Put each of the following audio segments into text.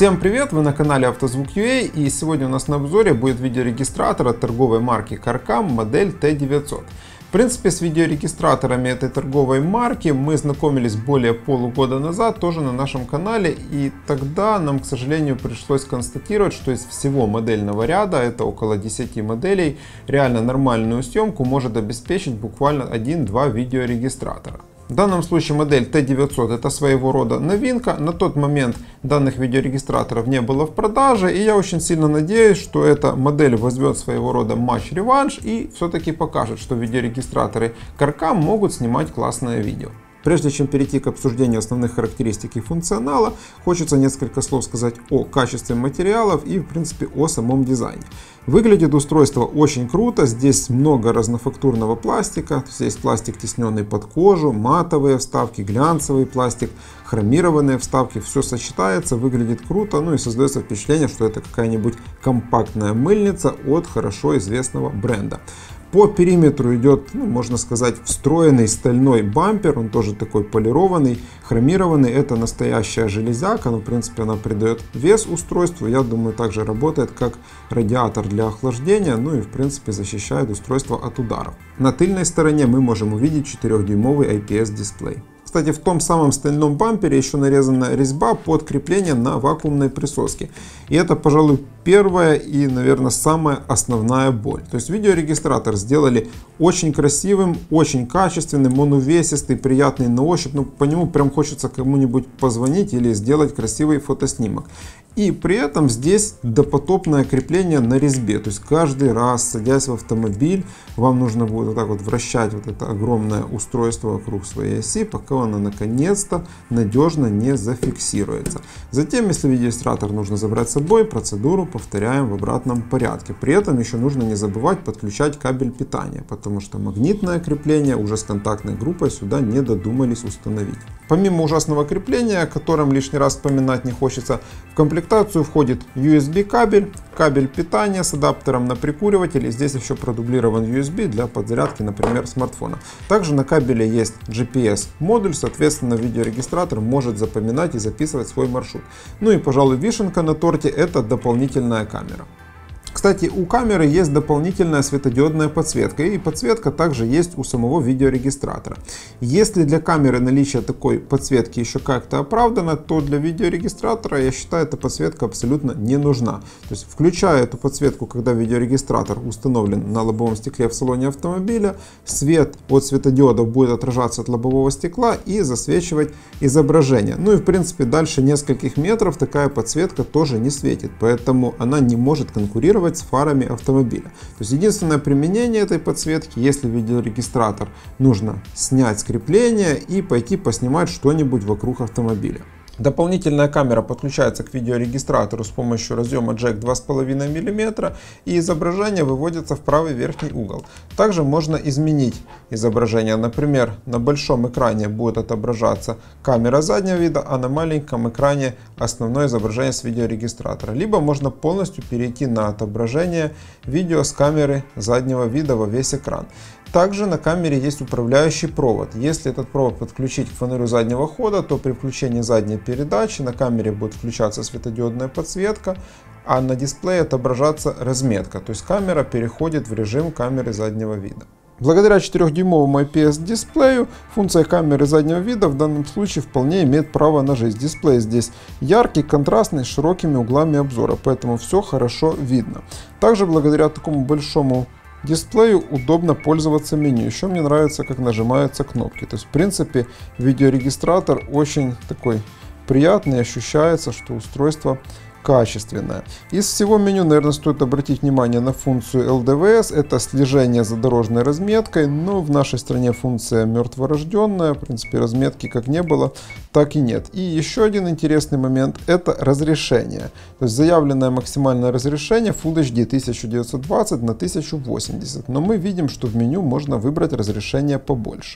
Всем привет! Вы на канале Автозвук.ua, и сегодня у нас на обзоре будет видеорегистратор от торговой марки Carcam модель T900. В принципе, с видеорегистраторами этой торговой марки мы знакомились более полугода назад, тоже на нашем канале, и тогда нам, к сожалению, пришлось констатировать, что из всего модельного ряда, это около 10 моделей, реально нормальную съемку может обеспечить буквально 1-2 видеорегистратора. В данном случае модель T900 это своего рода новинка. На тот момент данных видеорегистраторов не было в продаже, и я очень сильно надеюсь, что эта модель возьмет своего рода матч-реванш и все-таки покажет, что видеорегистраторы Carcam могут снимать классное видео. Прежде чем перейти к обсуждению основных характеристик и функционала, хочется несколько слов сказать о качестве материалов и в принципе о самом дизайне. Выглядит устройство очень круто, здесь много разнофактурного пластика, здесь пластик, тесненный под кожу, матовые вставки, глянцевый пластик, хромированные вставки, все сочетается, выглядит круто, ну и создается впечатление, что это какая-нибудь компактная мыльница от хорошо известного бренда. По периметру идет, можно сказать, встроенный стальной бампер, он тоже такой полированный, хромированный, это настоящая железяка, но в принципе она придает вес устройству, я думаю также работает как радиатор для охлаждения, ну и в принципе защищает устройство от ударов. На тыльной стороне мы можем увидеть 4-дюймовый IPS дисплей. Кстати, в том самом стальном бампере еще нарезана резьба под крепление на вакуумной присоске. И это, пожалуй, первая и, наверное, самая основная боль. То есть видеорегистратор сделали очень красивым, очень качественным, он увесистый, приятный на ощупь. Ну, по нему прям хочется кому-нибудь позвонить или сделать красивый фотоснимок. И при этом здесь допотопное крепление на резьбе. То есть каждый раз, садясь в автомобиль, вам нужно будет вот так вот вращать вот это огромное устройство вокруг своей оси, пока оно наконец-то надежно не зафиксируется. Затем, если видеорегистратор нужно забрать с собой, процедуру повторяем в обратном порядке. При этом еще нужно не забывать подключать кабель питания, потому что магнитное крепление уже с контактной группой сюда не додумались установить. Помимо ужасного крепления, о котором лишний раз вспоминать не хочется, в комплектацию входит USB кабель, кабель питания с адаптером на прикуриватель, и здесь еще продублирован USB для подзарядки, например, смартфона. Также на кабеле есть GPS модуль, соответственно видеорегистратор может запоминать и записывать свой маршрут. Ну и, пожалуй, вишенка на торте — это дополнительная камера. Кстати, у камеры есть дополнительная светодиодная подсветка, и подсветка также есть у самого видеорегистратора. Если для камеры наличие такой подсветки еще как-то оправдано, то для видеорегистратора, я считаю, эта подсветка абсолютно не нужна. То есть, включая эту подсветку, когда видеорегистратор установлен на лобовом стекле в салоне автомобиля, свет от светодиодов будет отражаться от лобового стекла и засвечивать изображение. Ну и в принципе дальше нескольких метров такая подсветка тоже не светит, поэтому она не может конкурировать с фарами автомобиля. То есть единственное применение этой подсветки, если видеорегистратор нужно снять с крепления и пойти поснимать что-нибудь вокруг автомобиля. Дополнительная камера подключается к видеорегистратору с помощью разъема джек 2,5 мм, и изображение выводится в правый верхний угол. Также можно изменить изображение. Например, на большом экране будет отображаться камера заднего вида, а на маленьком экране основное изображение с видеорегистратора. Либо можно полностью перейти на отображение видео с камеры заднего вида во весь экран. Также на камере есть управляющий провод. Если этот провод подключить к фонарю заднего хода, то при включении задней передачи на камере будет включаться светодиодная подсветка, а на дисплее отображаться разметка. То есть камера переходит в режим камеры заднего вида. Благодаря 4-дюймовому IPS дисплею функция камеры заднего вида в данном случае вполне имеет право на жизнь. Дисплей здесь яркий, контрастный, с широкими углами обзора, поэтому все хорошо видно. Также благодаря такому большому дисплею удобно пользоваться меню. Еще мне нравится, как нажимаются кнопки. То есть в принципе видеорегистратор очень такой приятный, ощущается, что устройство качественное. Из всего меню, наверное, стоит обратить внимание на функцию LDVS. Это слежение за дорожной разметкой, но в нашей стране функция мертворожденная. В принципе, разметки как не было, так и нет. И еще один интересный момент — это разрешение. То есть заявленное максимальное разрешение Full HD 1920 на 1080. Но мы видим, что в меню можно выбрать разрешение побольше.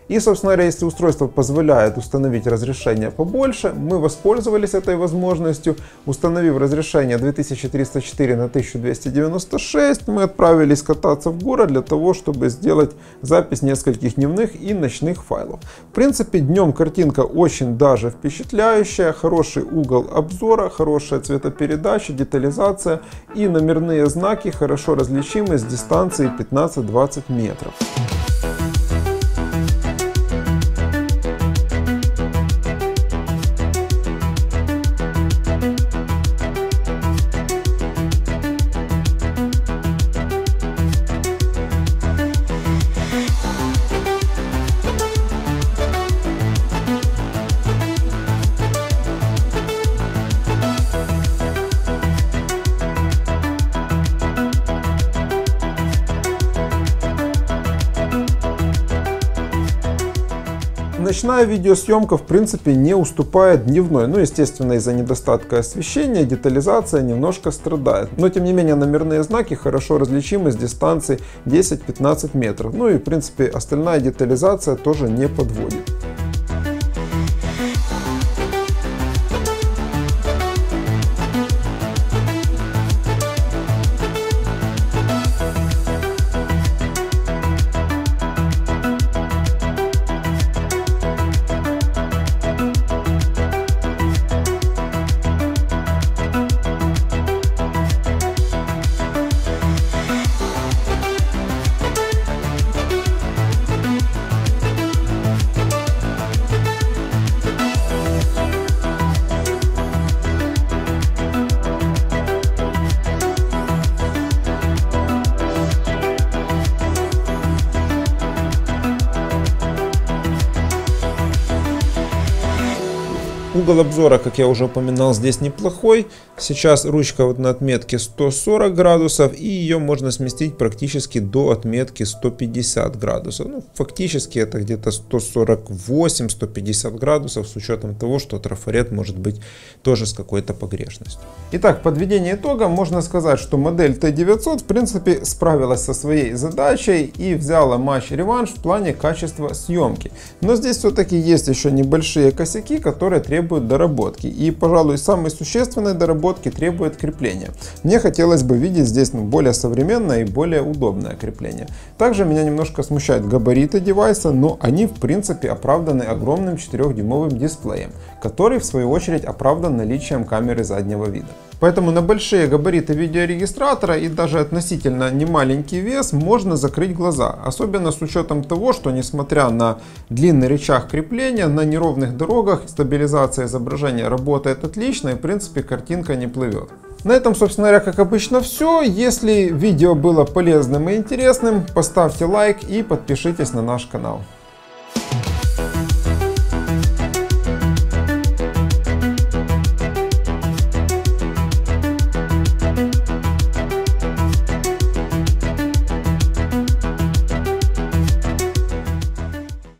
И, собственно говоря, если устройство позволяет установить разрешение побольше, мы воспользовались этой возможностью. Установив разрешение 2304 на 1296, мы отправились кататься в город для того, чтобы сделать запись нескольких дневных и ночных файлов. В принципе, днем картинка очень даже впечатляющая, хороший угол обзора, хорошая цветопередача, детализация и номерные знаки хорошо различимы с дистанции 15-20 метров. Ночная видеосъемка в принципе не уступает дневной, ну естественно из-за недостатка освещения детализация немножко страдает, но тем не менее номерные знаки хорошо различимы с дистанции 10-15 метров, ну и в принципе остальная детализация тоже не подводит. Угол обзора, как я уже упоминал, здесь неплохой. Сейчас ручка вот на отметке 140 градусов, и ее можно сместить практически до отметки 150 градусов. Ну, фактически это где-то 148-150 градусов, с учетом того, что трафарет может быть тоже с какой-то погрешностью. Итак, в подведении итога можно сказать, что модель T900 в принципе справилась со своей задачей и взяла матч-реванш в плане качества съемки. Но здесь все-таки есть еще небольшие косяки, которые требуют доработки. И, пожалуй, самой существенной доработки требует крепления. Мне хотелось бы видеть здесь более современное и более удобное крепление. Также меня немножко смущают габариты девайса, но они в принципе оправданы огромным 4-дюймовым дисплеем, который в свою очередь оправдан наличием камеры заднего вида. Поэтому на большие габариты видеорегистратора и даже относительно немаленький вес можно закрыть глаза. Особенно с учетом того, что несмотря на длинный рычаг крепления, на неровных дорогах стабилизация изображения работает отлично и в принципе картинка не плывет. На этом, собственно говоря, как обычно все. Если видео было полезным и интересным, поставьте лайк и подпишитесь на наш канал.